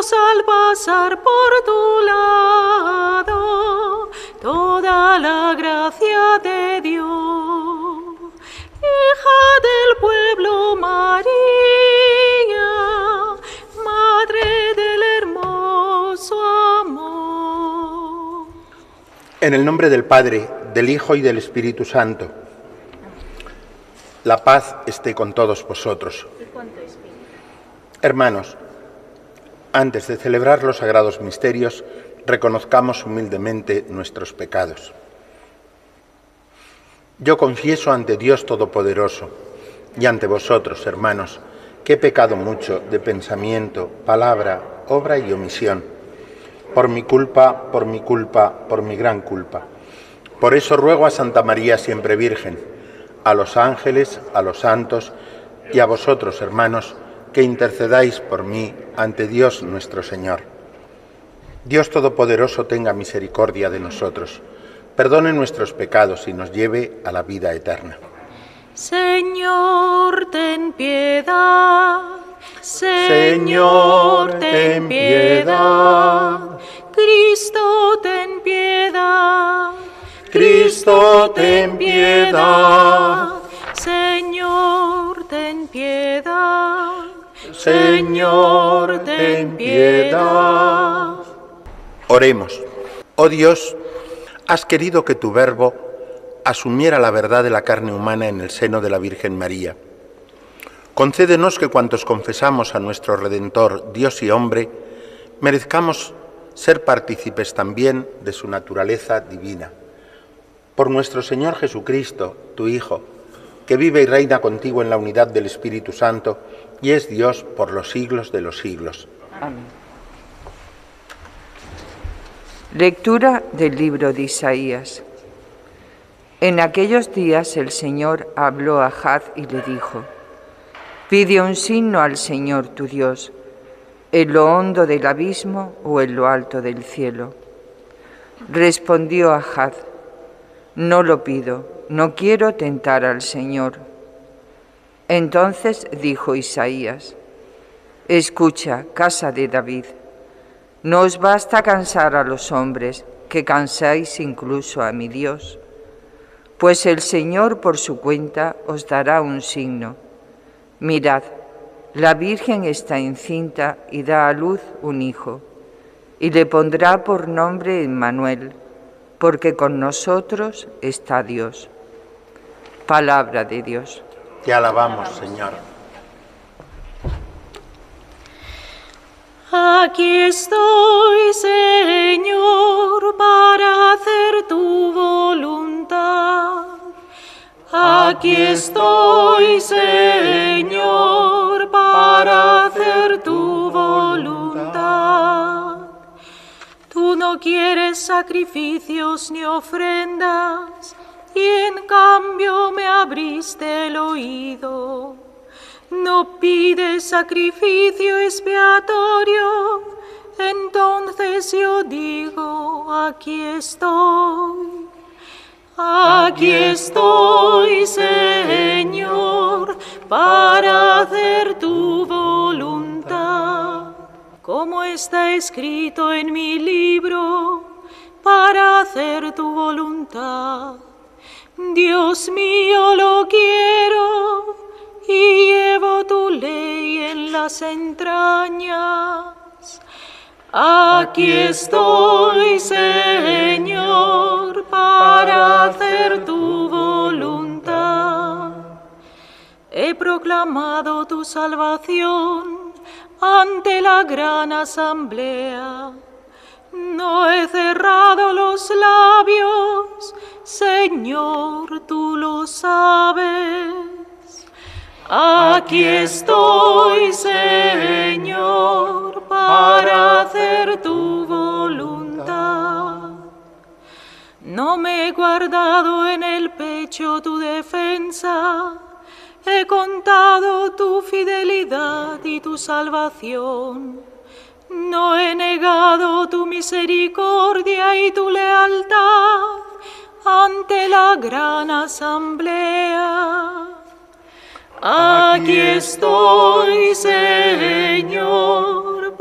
Dios al pasar por tu lado, toda la gracia te dio. Hija del pueblo María, Madre del hermoso amor. En el nombre del Padre, del Hijo y del Espíritu Santo. La paz esté con todos vosotros. Hermanos, antes de celebrar los sagrados misterios, reconozcamos humildemente nuestros pecados. Yo confieso ante Dios Todopoderoso y ante vosotros, hermanos, que he pecado mucho de pensamiento, palabra, obra y omisión, por mi culpa, por mi gran culpa. Por eso ruego a Santa María siempre Virgen, a los ángeles, a los santos y a vosotros, hermanos, que intercedáis por mí ante Dios nuestro Señor. Dios Todopoderoso tenga misericordia de nosotros, perdone nuestros pecados y nos lleve a la vida eterna. Señor, ten piedad. Señor, ten piedad. Cristo, ten piedad. Cristo, ten piedad. Señor, ten piedad. Señor, ten piedad. Oremos. Oh Dios, has querido que tu Verbo asumiera la verdad de la carne humana en el seno de la Virgen María. Concédenos que cuantos confesamos a nuestro Redentor, Dios y hombre, merezcamos ser partícipes también de su naturaleza divina. Por nuestro Señor Jesucristo, tu Hijo, que vive y reina contigo en la unidad del Espíritu Santo y es Dios por los siglos de los siglos. Amén. Lectura del libro de Isaías. En aquellos días el Señor habló a Ahaz y le dijo: Pide un signo al Señor tu Dios, en lo hondo del abismo o en lo alto del cielo. Respondió Ahaz: No lo pido, no quiero tentar al Señor. Entonces dijo Isaías: Escucha, casa de David, no os basta cansar a los hombres, que cansáis incluso a mi Dios. Pues el Señor por su cuenta os dará un signo. Mirad, la Virgen está encinta y da a luz un hijo, y le pondrá por nombre Emmanuel, porque con nosotros está Dios. Palabra de Dios. Te alabamos, Señor. Aquí estoy, Señor, para hacer tu voluntad. Aquí estoy, Señor, para hacer tu voluntad. Tú no quieres sacrificios ni ofrendas, y en cambio me abriste el oído. No pides sacrificio expiatorio, entonces yo digo: aquí estoy. Aquí estoy, Señor, para hacer tu voluntad. Como está escrito en mi libro, para hacer tu voluntad. Dios mío, lo quiero y llevo tu ley en las entrañas. Aquí estoy, Señor, para hacer tu voluntad. He proclamado tu salvación ante la gran asamblea. No he cerrado los labios, Señor, tú lo sabes. Aquí estoy, Señor, para hacer tu voluntad. No me he guardado en el pecho tu defensa, he contado tu fidelidad y tu salvación. No he negado tu misericordia y tu lealtad ante la gran asamblea. Aquí estoy, Señor,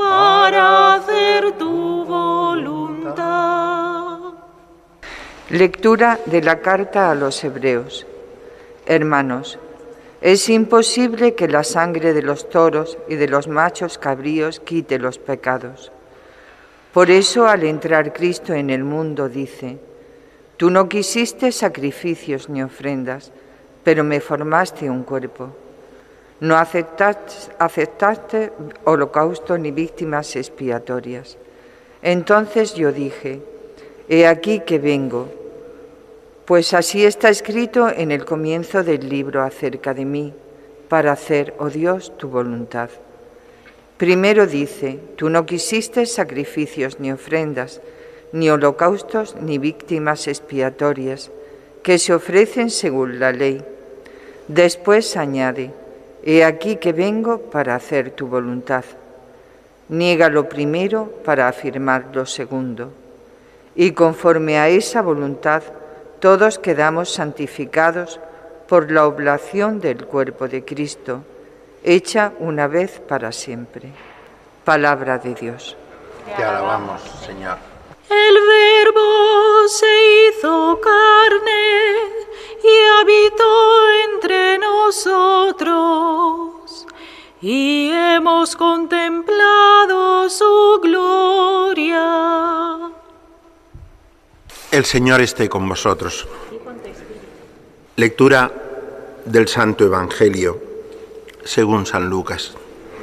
para hacer tu voluntad. Lectura de la carta a los Hebreos. Hermanos, es imposible que la sangre de los toros y de los machos cabríos quite los pecados. Por eso, al entrar Cristo en el mundo, dice: Tú no quisiste sacrificios ni ofrendas, pero me formaste un cuerpo. No aceptaste holocausto ni víctimas expiatorias. Entonces yo dije: He aquí que vengo, pues así está escrito en el comienzo del libro acerca de mí, para hacer, oh Dios, tu voluntad. Primero dice: Tú no quisiste sacrificios ni ofrendas, ni holocaustos ni víctimas expiatorias, que se ofrecen según la ley. Después añade: He aquí que vengo para hacer tu voluntad. Niega lo primero para afirmar lo segundo. Y conforme a esa voluntad, todos quedamos santificados por la oblación del cuerpo de Cristo, hecha una vez para siempre. Palabra de Dios. Te alabamos, Señor. El Verbo se hizo carne y habitó entre nosotros, y hemos contemplado su gloria. El Señor esté con vosotros. Lectura del Santo Evangelio según San Lucas.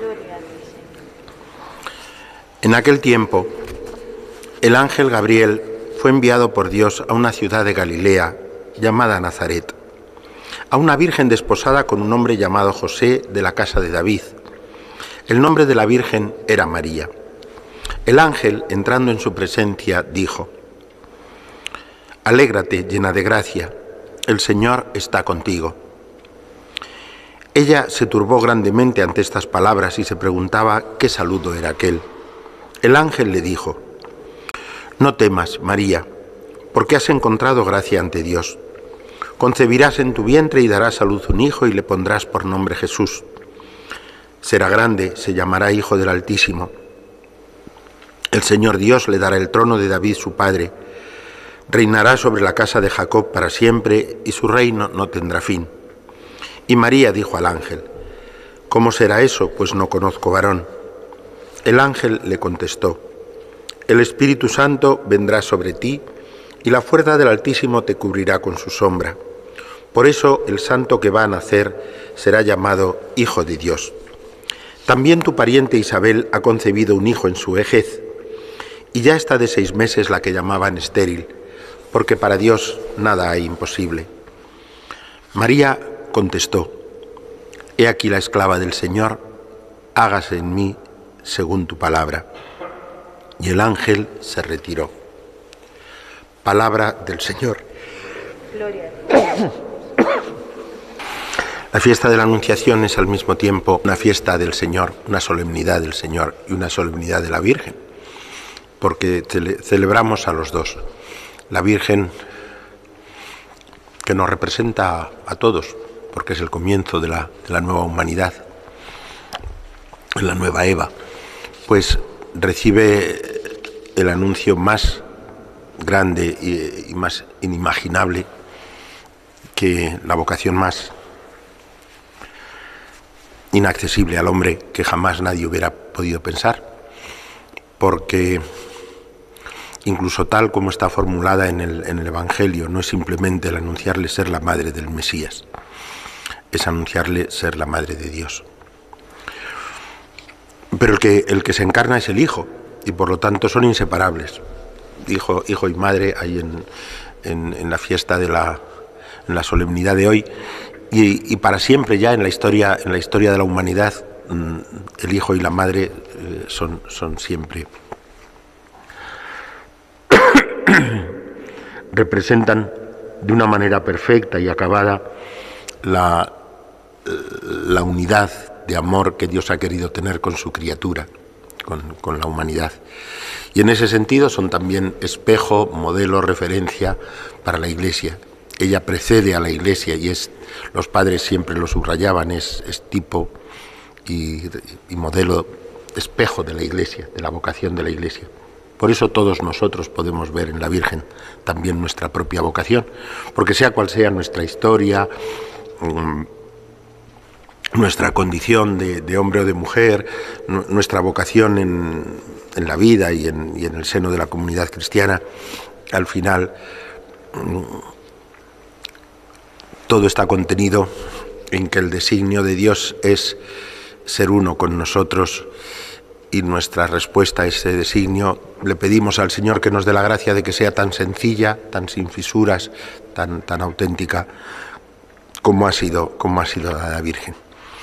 En aquel tiempo, el ángel Gabriel fue enviado por Dios a una ciudad de Galilea llamada Nazaret, a una virgen desposada con un hombre llamado José de la casa de David. El nombre de la virgen era María. El ángel, entrando en su presencia, dijo: Alégrate, llena de gracia, el Señor está contigo. Ella se turbó grandemente ante estas palabras y se preguntaba qué saludo era aquel. El ángel le dijo: No temas, María, porque has encontrado gracia ante Dios. Concebirás en tu vientre y darás a luz un hijo y le pondrás por nombre Jesús. Será grande, se llamará Hijo del Altísimo. El Señor Dios le dará el trono de David su padre. Reinará sobre la casa de Jacob para siempre y su reino no tendrá fin. Y María dijo al ángel: ¿Cómo será eso? Pues no conozco varón. El ángel le contestó: El Espíritu Santo vendrá sobre ti y la fuerza del Altísimo te cubrirá con su sombra. Por eso el santo que va a nacer será llamado Hijo de Dios. También tu pariente Isabel ha concebido un hijo en su vejez, y ya está de 6 meses la que llamaban estéril, porque para Dios nada hay imposible. María contestó: He aquí la esclava del Señor, hágase en mí según tu palabra. Y el ángel se retiró. Palabra del Señor. Gloria. La fiesta de la Anunciación es al mismo tiempo una fiesta del Señor, una solemnidad del Señor y una solemnidad de la Virgen, porque celebramos a los dos. La Virgen, que nos representa a todos, porque es el comienzo de la nueva humanidad, la nueva Eva, pues recibe el anuncio más grande y más inimaginable, que la vocación más inaccesible al hombre que jamás nadie hubiera podido pensar, porque incluso tal como está formulada en el Evangelio, no es simplemente el anunciarle ser la madre del Mesías, es anunciarle ser la madre de Dios. Pero el que se encarna es el Hijo, y por lo tanto son inseparables, hijo y madre, ahí en la fiesta en la solemnidad de hoy, y para siempre ya en la historia de la humanidad, el Hijo y la Madre son siempre. Representan de una manera perfecta y acabada la unidad de amor que Dios ha querido tener con su criatura, con la humanidad. Y en ese sentido son también espejo, modelo, referencia para la Iglesia. Ella precede a la Iglesia y los padres siempre lo subrayaban, es tipo y modelo espejo de la Iglesia, de la vocación de la Iglesia. Por eso todos nosotros podemos ver en la Virgen también nuestra propia vocación, porque sea cual sea nuestra historia, nuestra condición de hombre o de mujer, nuestra vocación en la vida y en el seno de la comunidad cristiana, al final todo está contenido en que el designio de Dios es ser uno con nosotros, y nuestra respuesta a ese designio le pedimos al Señor que nos dé la gracia de que sea tan sencilla, tan sin fisuras, tan auténtica como ha sido la Virgen.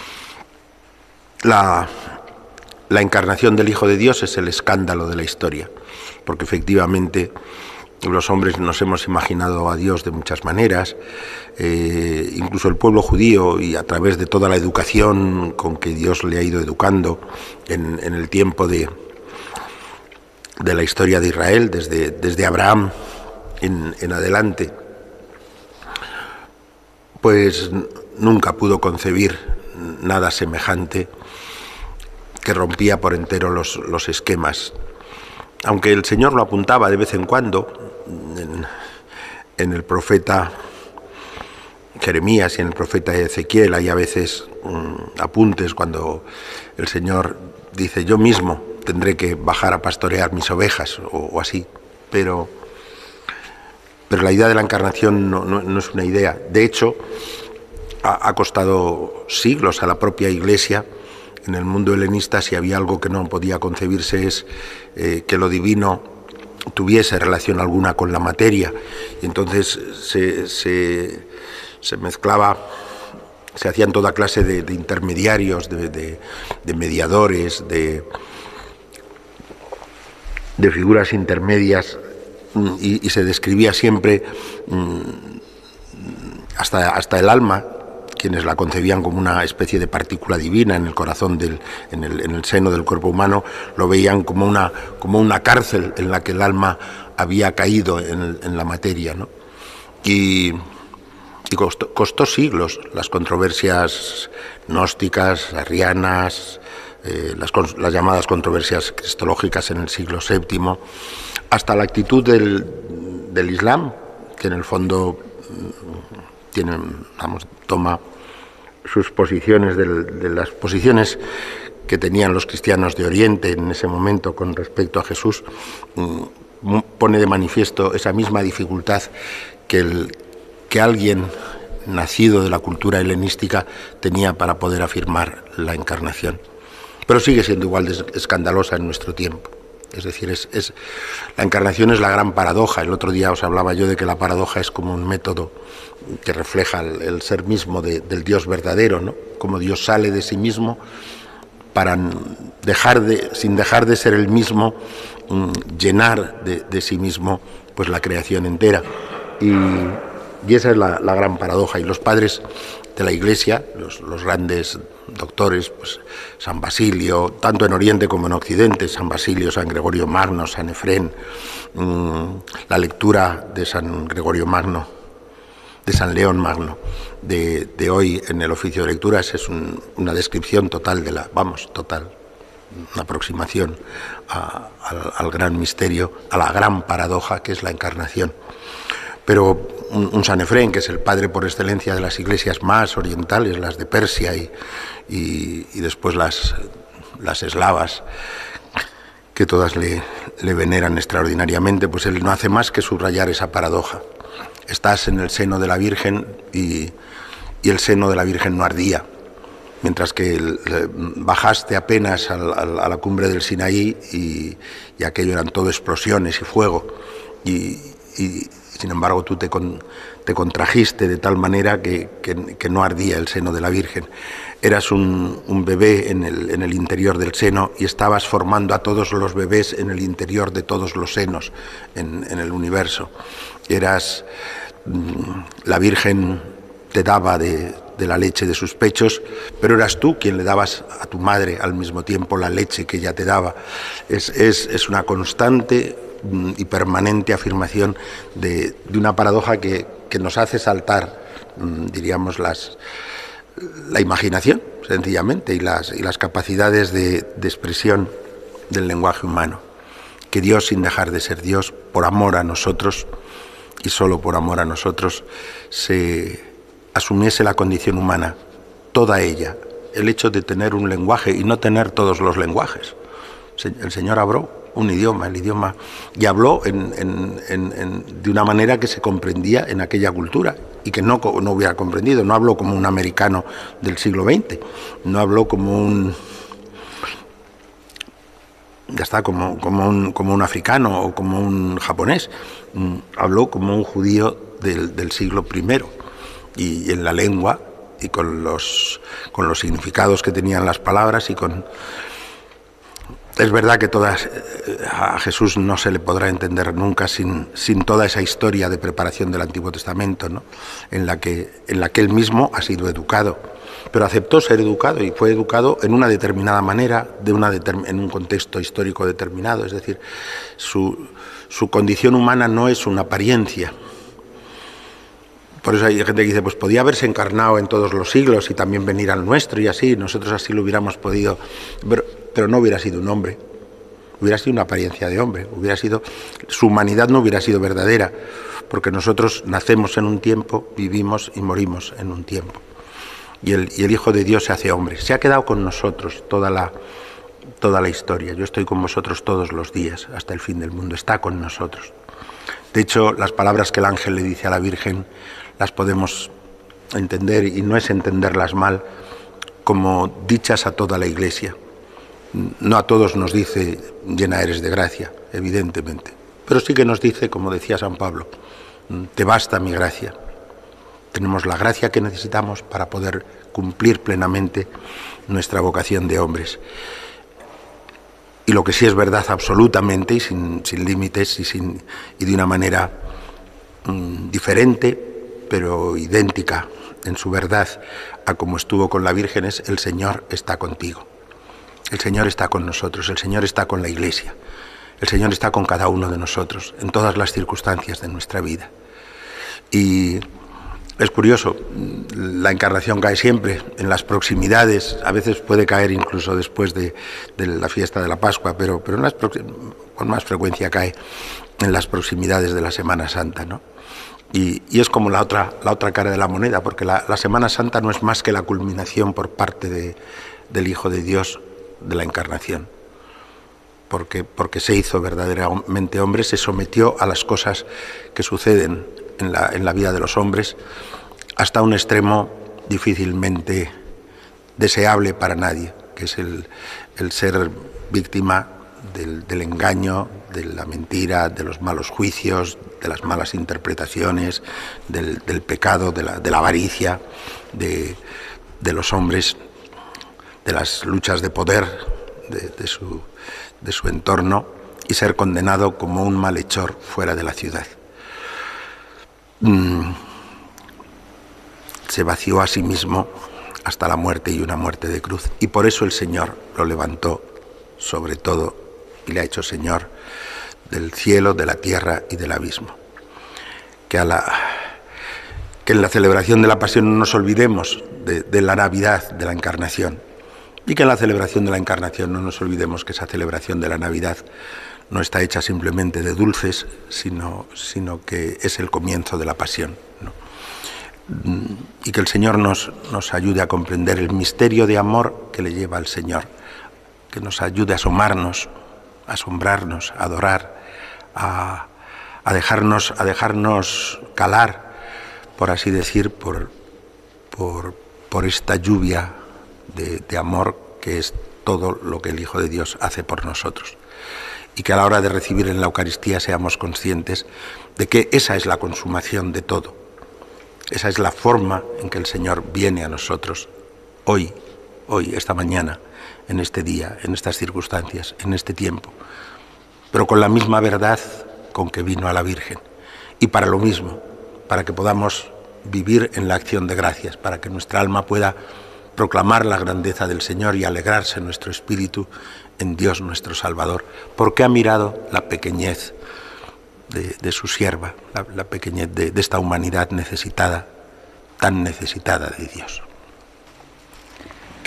La encarnación del Hijo de Dios es el escándalo de la historia, porque efectivamente los hombres nos hemos imaginado a Dios de muchas maneras, incluso el pueblo judío, y a través de toda la educación con que Dios le ha ido educando en el tiempo de la historia de Israel, desde Abraham en adelante, pues nunca pudo concebir nada semejante que rompía por entero los esquemas. Aunque el Señor lo apuntaba de vez en cuando en el profeta Jeremías y en el profeta Ezequiel, hay a veces apuntes cuando el Señor dice: yo mismo tendré que bajar a pastorear mis ovejas, o así, pero la idea de la encarnación no es una idea. De hecho, ha costado siglos a la propia Iglesia. En el mundo helenista, si había algo que no podía concebirse, es que lo divino tuviese relación alguna con la materia, y entonces se mezclaba, se hacían toda clase de intermediarios, de mediadores, de figuras intermedias, y se describía siempre hasta el alma, quienes la concebían como una especie de partícula divina en el corazón, en el seno del cuerpo humano, lo veían como una cárcel en la que el alma había caído en la materia, ¿no? Y costó siglos las controversias gnósticas, arrianas, las llamadas controversias cristológicas en el siglo VII, hasta la actitud del Islam, que en el fondo toma sus posiciones de las posiciones que tenían los cristianos de Oriente en ese momento con respecto a Jesús, pone de manifiesto esa misma dificultad que alguien nacido de la cultura helenística tenía para poder afirmar la encarnación. Pero sigue siendo igual de escandalosa en nuestro tiempo. Es decir, la encarnación es la gran paradoja. El otro día os hablaba yo de que la paradoja es como un método que refleja el ser mismo del Dios verdadero, ¿no? Como Dios sale de sí mismo para sin dejar de ser el mismo, llenar de sí mismo pues la creación entera. Y esa es la gran paradoja. Y los padres de la Iglesia, los grandes doctores, pues San Basilio, tanto en Oriente como en Occidente, San Basilio, San Gregorio Magno, San Efrén, la lectura de San Gregorio Magno, de San León Magno, de hoy en el oficio de lecturas, es una descripción total total, una aproximación al gran misterio, a la gran paradoja que es la encarnación. Pero un San Efrén, que es el padre por excelencia de las iglesias más orientales, las de Persia y después las eslavas, que todas le veneran extraordinariamente, pues él no hace más que subrayar esa paradoja. Estás en el seno de la Virgen y el seno de la Virgen no ardía, mientras que bajaste apenas a la cumbre del Sinaí y aquello eran todo explosiones y fuego, y sin embargo tú te contrajiste de tal manera que no ardía el seno de la Virgen. Eras un bebé en el interior del seno y estabas formando a todos los bebés en el interior de todos los senos en el universo. La Virgen te daba de la leche de sus pechos, pero eras tú quien le dabas a tu madre al mismo tiempo la leche que ella te daba. Es una constante y permanente afirmación de una paradoja que nos hace saltar, diríamos, la imaginación. sencillamente, y las capacidades de expresión del lenguaje humano. Que Dios, sin dejar de ser Dios, por amor a nosotros, y solo por amor a nosotros, se asumiese la condición humana, toda ella, el hecho de tener un lenguaje y no tener todos los lenguajes. El Señor habló un idioma, el idioma, y habló de una manera que se comprendía en aquella cultura y que no hubiera comprendido. No habló como un americano del siglo XX, no habló como un africano o como un japonés, habló como un judío del siglo I, y en la lengua y con los significados que tenían las palabras y con... Es verdad que a Jesús no se le podrá entender nunca sin toda esa historia de preparación del Antiguo Testamento, ¿no? en la que él mismo ha sido educado, pero aceptó ser educado y fue educado en una determinada manera, en un contexto histórico determinado. Es decir, su condición humana no es una apariencia. Por eso hay gente que dice, pues podía haberse encarnado en todos los siglos y también venir al nuestro y así, nosotros así lo hubiéramos podido, pero no hubiera sido un hombre, hubiera sido una apariencia de hombre, su humanidad no hubiera sido verdadera, porque nosotros nacemos en un tiempo, vivimos y morimos en un tiempo. Y el Hijo de Dios se hace hombre, se ha quedado con nosotros toda la historia. Yo estoy con vosotros todos los días, hasta el fin del mundo, está con nosotros. De hecho, las palabras que el ángel le dice a la Virgen las podemos entender, y no es entenderlas mal, como dichas a toda la Iglesia. No a todos nos dice llena eres de gracia, evidentemente, pero sí que nos dice, como decía San Pablo, te basta mi gracia. Tenemos la gracia que necesitamos para poder cumplir plenamente nuestra vocación de hombres. Y lo que sí es verdad absolutamente y sin límites y de una manera diferente, pero idéntica en su verdad a como estuvo con la Virgen, es: el Señor está contigo. El Señor está con nosotros, el Señor está con la Iglesia, el Señor está con cada uno de nosotros en todas las circunstancias de nuestra vida. Y es curioso, la encarnación cae siempre en las proximidades, a veces puede caer incluso después de la fiesta de la Pascua, pero con más frecuencia cae en las proximidades de la Semana Santa, ¿no? Y es como la otra cara de la moneda, porque la Semana Santa no es más que la culminación por parte del Hijo de Dios de la Encarnación, porque se hizo verdaderamente hombre, se sometió a las cosas que suceden en la vida de los hombres, hasta un extremo difícilmente deseable para nadie, que es el ser víctima del engaño, de la mentira, de los malos juicios, de las malas interpretaciones, del pecado, de la avaricia, de los hombres, de las luchas de poder de su entorno, y ser condenado como un malhechor fuera de la ciudad. Se vació a sí mismo hasta la muerte, y una muerte de cruz, y por eso el Señor lo levantó sobre todo y le ha hecho Señor del cielo, de la tierra y del abismo. Que en la celebración de la Pasión no nos olvidemos de la Navidad, de la Encarnación, y que en la celebración de la Encarnación no nos olvidemos que esa celebración de la Navidad no está hecha simplemente de dulces, sino que es el comienzo de la Pasión, ¿no? Y que el Señor nos ayude a comprender el misterio de amor que le lleva al Señor, que nos ayude a asomarnos, a asombrarnos, a adorar, a dejarnos calar, por así decir, por esta lluvia de amor que es todo lo que el Hijo de Dios hace por nosotros. Y que a la hora de recibir en la Eucaristía seamos conscientes de que esa es la consumación de todo. Esa es la forma en que el Señor viene a nosotros hoy, esta mañana, en este día, en estas circunstancias, en este tiempo, pero con la misma verdad con que vino a la Virgen. Y para lo mismo, para que podamos vivir en la acción de gracias, para que nuestra alma pueda proclamar la grandeza del Señor y alegrarse nuestro espíritu en Dios nuestro Salvador, porque ha mirado la pequeñez de su sierva, la pequeñez de esta humanidad necesitada, tan necesitada de Dios.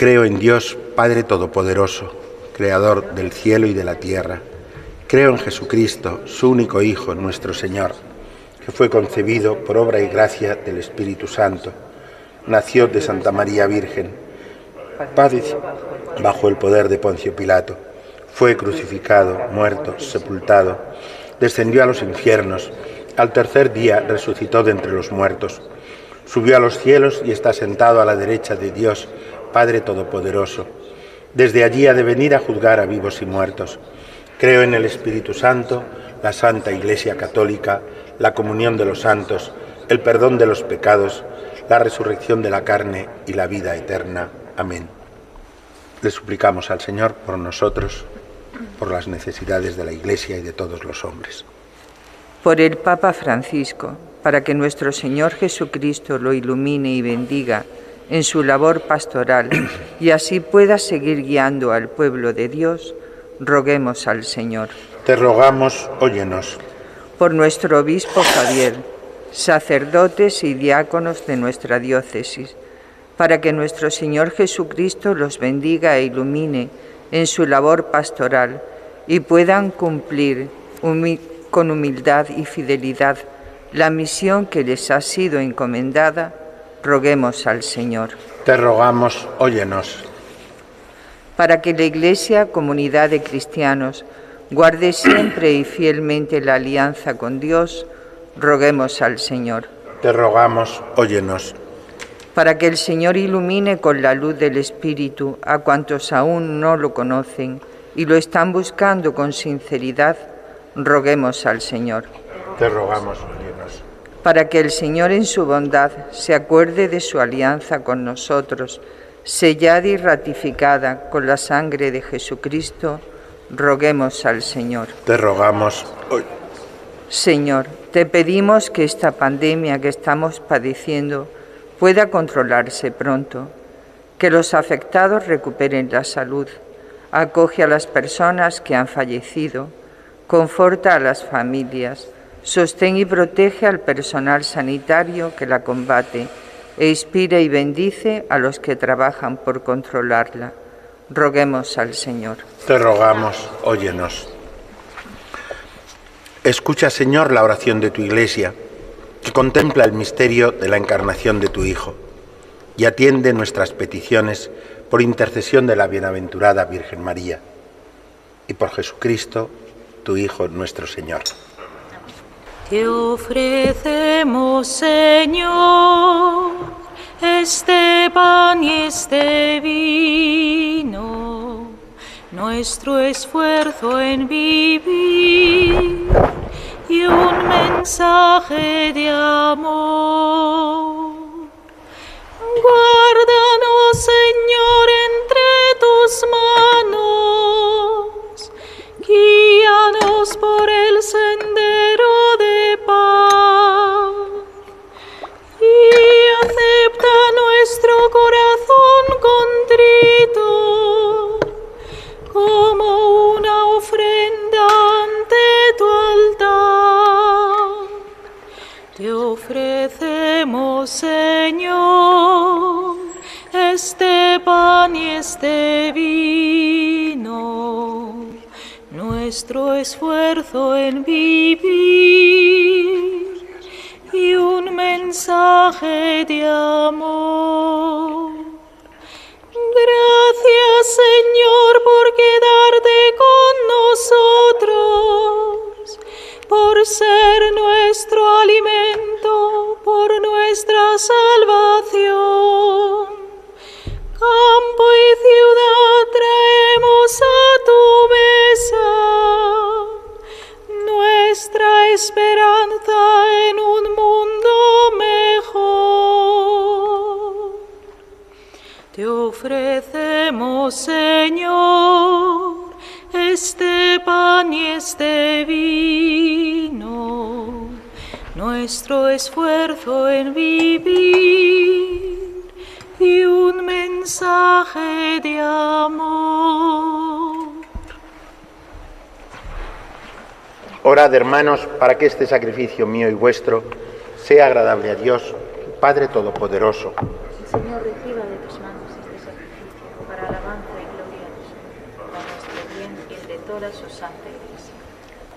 Creo en Dios, Padre Todopoderoso, Creador del cielo y de la tierra. Creo en Jesucristo, su único Hijo, nuestro Señor, que fue concebido por obra y gracia del Espíritu Santo. Nació de Santa María Virgen, padeció bajo el poder de Poncio Pilato, fue crucificado, muerto, sepultado, descendió a los infiernos, al tercer día resucitó de entre los muertos, subió a los cielos y está sentado a la derecha de Dios, Padre Todopoderoso. Desde allí ha de venir a juzgar a vivos y muertos. Creo en el Espíritu Santo, la Santa Iglesia Católica, la comunión de los santos, el perdón de los pecados, la resurrección de la carne y la vida eterna. Amén. Le suplicamos al Señor por nosotros, por las necesidades de la Iglesia y de todos los hombres. Por el Papa Francisco, para que nuestro Señor Jesucristo lo ilumine y bendiga en su labor pastoral y así pueda seguir guiando al pueblo de Dios, roguemos al Señor. Te rogamos, óyenos. Por nuestro obispo Javier, sacerdotes y diáconos de nuestra diócesis, para que nuestro Señor Jesucristo los bendiga e ilumine en su labor pastoral y puedan cumplir con humildad y fidelidad la misión que les ha sido encomendada, roguemos al Señor. Te rogamos, óyenos. Para que la Iglesia, comunidad de cristianos, guarde siempre y fielmente la alianza con Dios, roguemos al Señor. Te rogamos, óyenos. Para que el Señor ilumine con la luz del Espíritu a cuantos aún no lo conocen y lo están buscando con sinceridad, roguemos al Señor. Te rogamos, óyenos. Para que el Señor en su bondad se acuerde de su alianza con nosotros, sellada y ratificada con la sangre de Jesucristo, roguemos al Señor. Te rogamos, Señor, te pedimos que esta pandemia que estamos padeciendo pueda controlarse pronto, que los afectados recuperen la salud, acoge a las personas que han fallecido, conforta a las familias, sostén y protege al personal sanitario que la combate e inspira y bendice a los que trabajan por controlarla. Roguemos al Señor. Te rogamos, óyenos. Escucha, Señor, la oración de tu Iglesia, que contempla el misterio de la encarnación de tu Hijo, y atiende nuestras peticiones por intercesión de la bienaventurada Virgen María, y por Jesucristo, tu Hijo, nuestro Señor. Te ofrecemos, Señor, este pan y este vino, nuestro esfuerzo en vivir y un mensaje de amor. Guárdanos, Señor, entre tus manos, guíanos por el sendero de paz y acepta nuestro corazón contrito como una ofrenda ante tu altar. Te ofrecemos, Señor, este pan y este vino, nuestro esfuerzo en vivir y un mensaje de amor. Gracias, Señor, por quedarte con nosotros, por ser nuestro alimento, por nuestra salvación. Campo y ciudad traemos a tu mesa, nuestra esperanza en un mundo mejor. Te ofrecemos, Señor, este pan y este vino, nuestro esfuerzo en vivir y un mensaje de amor. Orad, hermanos, para que este sacrificio mío y vuestro sea agradable a Dios, Padre Todopoderoso. El Señor reciba de tus manos este sacrificio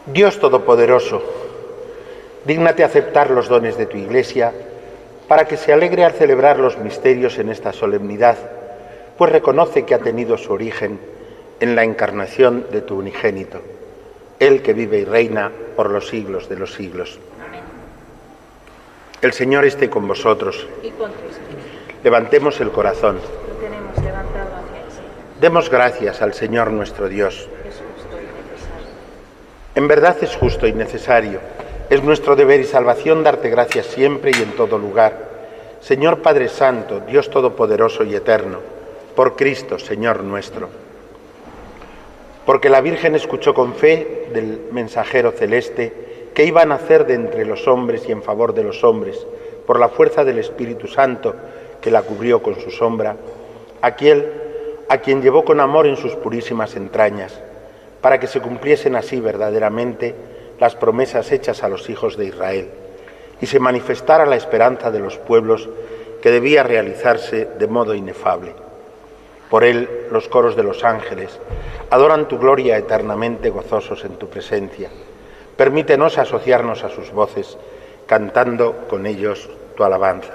Dios Todopoderoso, dígnate aceptar los dones de tu Iglesia para que se alegre al celebrar los misterios en esta solemnidad, pues reconoce que ha tenido su origen en la encarnación de tu unigénito, Él que vive y reina por los siglos de los siglos. Amén. El Señor esté con vosotros. Y con tu espíritu. Levantemos el corazón. Lo tenemos levantado hacia el Señor. Demos gracias al Señor nuestro Dios. Es justo y necesario. En verdad es justo y necesario. Es nuestro deber y salvación darte gracias siempre y en todo lugar. Señor Padre Santo, Dios Todopoderoso y Eterno, por Cristo, Señor nuestro. Porque la Virgen escuchó con fe del mensajero celeste que iba a nacer de entre los hombres y en favor de los hombres, por la fuerza del Espíritu Santo que la cubrió con su sombra, aquel a quien llevó con amor en sus purísimas entrañas, para que se cumpliesen así verdaderamente las promesas hechas a los hijos de Israel, y se manifestara la esperanza de los pueblos que debía realizarse de modo inefable. Por él los coros de los ángeles adoran tu gloria eternamente gozosos en tu presencia. Permítenos asociarnos a sus voces, cantando con ellos tu alabanza.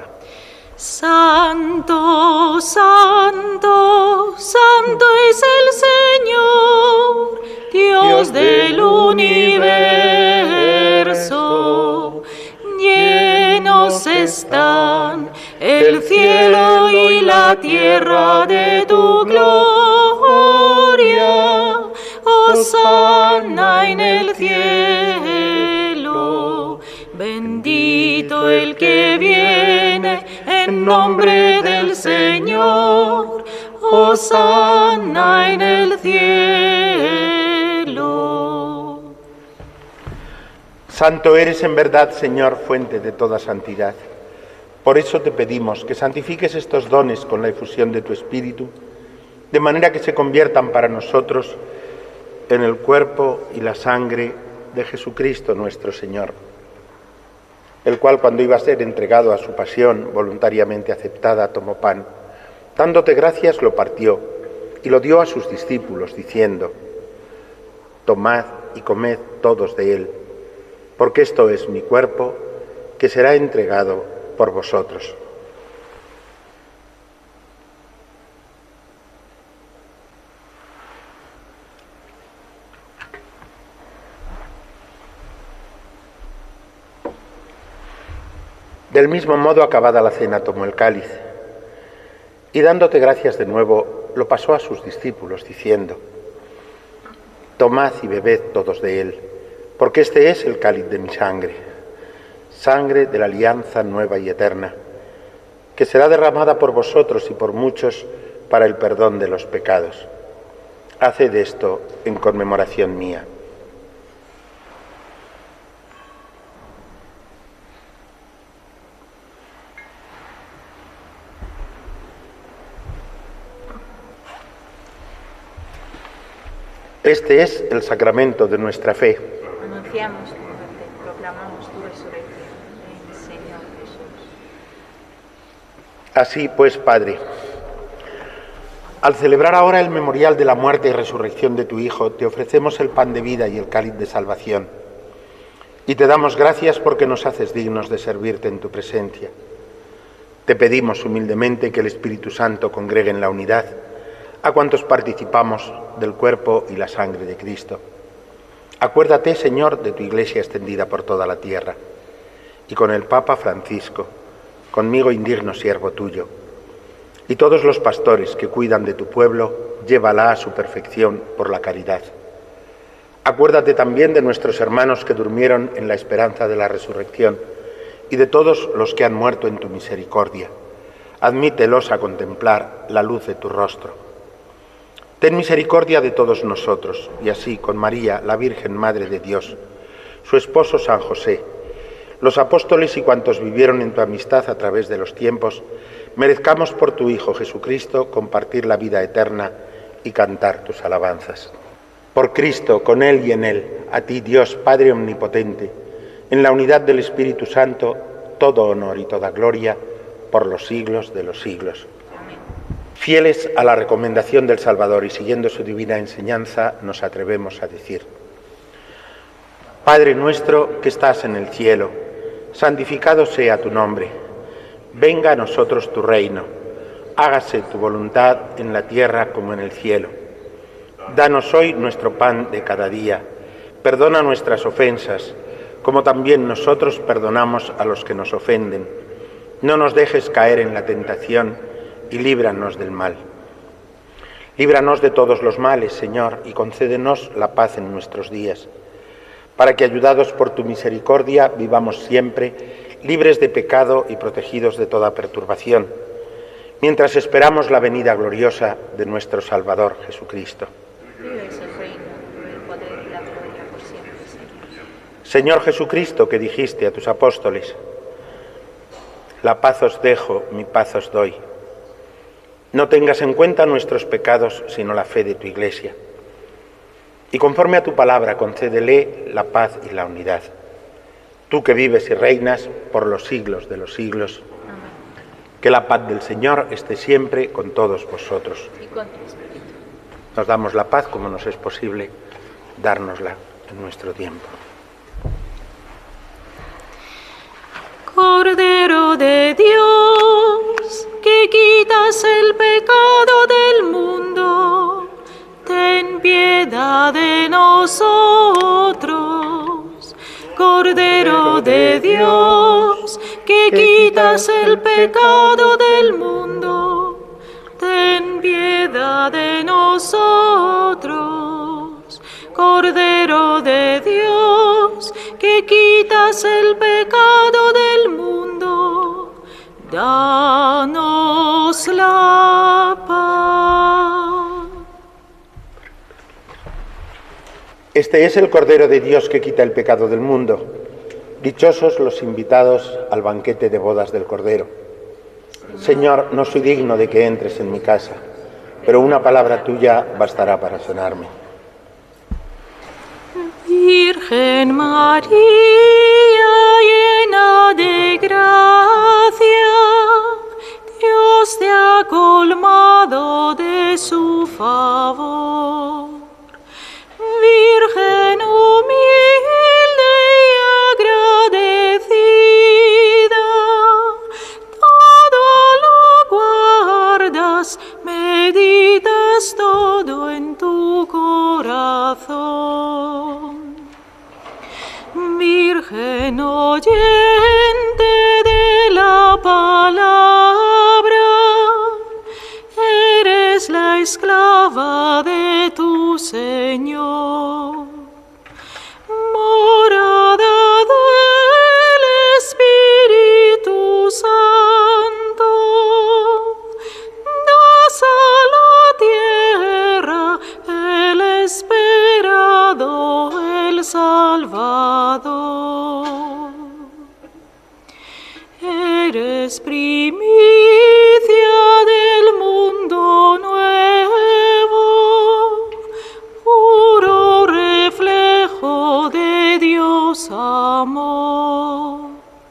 Santo, santo, santo es el Señor, Dios del universo. Llenos están el cielo y la tierra de tu gloria. Hosana en el cielo. Bendito el que viene en nombre del Señor. Hosana en el cielo. Santo eres en verdad, Señor, fuente de toda santidad. Por eso te pedimos que santifiques estos dones con la efusión de tu Espíritu, de manera que se conviertan para nosotros en el cuerpo y la sangre de Jesucristo nuestro Señor, el cual, cuando iba a ser entregado a su pasión voluntariamente aceptada, tomó pan, dándote gracias lo partió y lo dio a sus discípulos, diciendo: tomad y comed todos de él, porque esto es mi cuerpo, que será entregado por vosotros. Del mismo modo, acabada la cena, tomó el cáliz y, dándote gracias de nuevo, lo pasó a sus discípulos, diciendo: tomad y bebed todos de él, porque este es el cáliz de mi sangre, sangre de la alianza nueva y eterna, que será derramada por vosotros y por muchos para el perdón de los pecados. Haced esto en conmemoración mía. Este es el sacramento de nuestra fe. Anunciamos tu muerte, proclamamos tu resurrección. Ven, Señor Jesús. Así pues, Padre, al celebrar ahora el memorial de la muerte y resurrección de tu Hijo, te ofrecemos el pan de vida y el cáliz de salvación. Y te damos gracias porque nos haces dignos de servirte en tu presencia. Te pedimos humildemente que el Espíritu Santo congregue en la unidad a cuantos participamos del cuerpo y la sangre de Cristo. Acuérdate, Señor, de tu Iglesia extendida por toda la tierra, y con el Papa Francisco, conmigo indigno siervo tuyo, y todos los pastores que cuidan de tu pueblo, llévala a su perfección por la caridad. Acuérdate también de nuestros hermanos que durmieron en la esperanza de la resurrección, y de todos los que han muerto en tu misericordia. Admítelos a contemplar la luz de tu rostro. Ten misericordia de todos nosotros, y así con María, la Virgen Madre de Dios, su esposo San José, los apóstoles y cuantos vivieron en tu amistad a través de los tiempos, merezcamos por tu Hijo Jesucristo compartir la vida eterna y cantar tus alabanzas. Por Cristo, con Él y en Él, a ti, Dios Padre Omnipotente, en la unidad del Espíritu Santo, todo honor y toda gloria por los siglos de los siglos. Fieles a la recomendación del Salvador y siguiendo su divina enseñanza, nos atrevemos a decir: Padre nuestro que estás en el cielo, santificado sea tu nombre. Venga a nosotros tu reino. Hágase tu voluntad en la tierra como en el cielo. Danos hoy nuestro pan de cada día. Perdona nuestras ofensas, como también nosotros perdonamos a los que nos ofenden. No nos dejes caer en la tentación y líbranos del mal. Líbranos de todos los males, Señor, y concédenos la paz en nuestros días, para que, ayudados por tu misericordia, vivamos siempre libres de pecado y protegidos de toda perturbación, mientras esperamos la venida gloriosa de nuestro Salvador Jesucristo. Tuyo es el reino, el poder y la gloria por siempre, Señor. Señor Jesucristo, que dijiste a tus apóstoles: la paz os dejo, mi paz os doy. No tengas en cuenta nuestros pecados, sino la fe de tu Iglesia. Y conforme a tu palabra, concédele la paz y la unidad. Tú que vives y reinas por los siglos de los siglos. Amén. Que la paz del Señor esté siempre con todos vosotros. Y con tu espíritu. Nos damos la paz como nos es posible dárnosla en nuestro tiempo. Cordero de Dios, que quitas el pecado del mundo, ten piedad de nosotros. Cordero de Dios, que quitas el pecado del mundo, ten piedad de nosotros. Cordero de Dios, que quitas el pecado del mundo, danos la paz. Este es el Cordero de Dios que quita el pecado del mundo. Dichosos los invitados al banquete de bodas del Cordero. Señor, no soy digno de que entres en mi casa, pero una palabra tuya bastará para sanarme. Virgen María, llena de gracia, Dios te ha colmado de su favor. Virgen humilde y agradecida, todo lo guardas, meditas todo en tu corazón. Virgen oyente de la palabra, eres la esclava de tu Señor. Morada del Espíritu Santo, das a la tierra el esperado, el Salvador. Eres primicia del mundo nuevo, puro reflejo de Dios amor.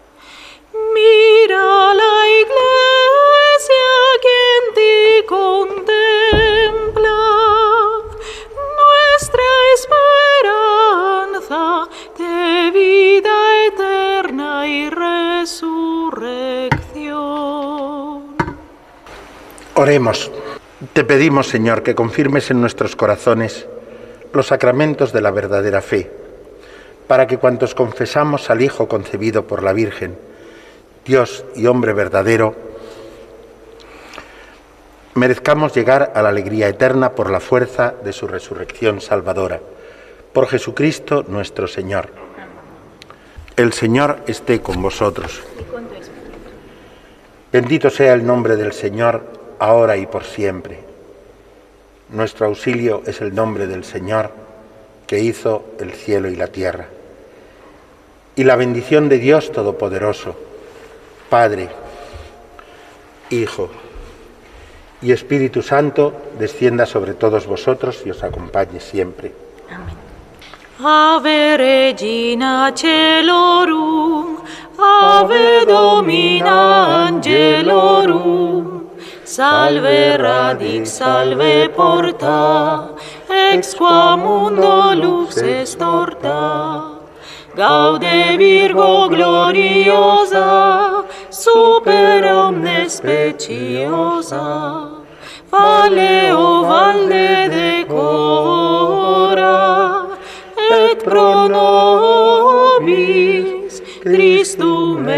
Mira la Iglesia que en ti contempla, nuestra esperanza de vida eterna y resurrección. Oremos. Te pedimos, Señor, que confirmes en nuestros corazones los sacramentos de la verdadera fe, para que cuantos confesamos al Hijo concebido por la Virgen, Dios y hombre verdadero, merezcamos llegar a la alegría eterna por la fuerza de su resurrección salvadora. Por Jesucristo nuestro Señor. El Señor esté con vosotros. Y con tu espíritu. Bendito sea el nombre del Señor, ahora y por siempre. Nuestro auxilio es el nombre del Señor, que hizo el cielo y la tierra. Y la bendición de Dios Todopoderoso, Padre, Hijo y Espíritu Santo, descienda sobre todos vosotros y os acompañe siempre. Ave Regina Celorum, Ave Domina Angelorum, Salve radix, salve porta, ex qua mundo lux est orta. Gaude Virgo gloriosa, super omnes speciosa, valeo valde decora, et pro nobis Christum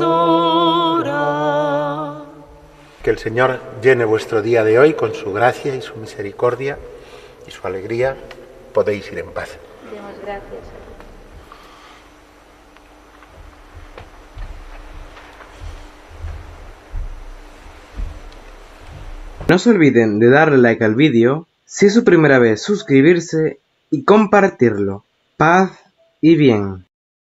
exora. Que el Señor llene vuestro día de hoy con su gracia y su misericordia y su alegría. Podéis ir en paz. Demos gracias. No se olviden de darle like al vídeo, si es su primera vez suscribirse y compartirlo. Paz y bien.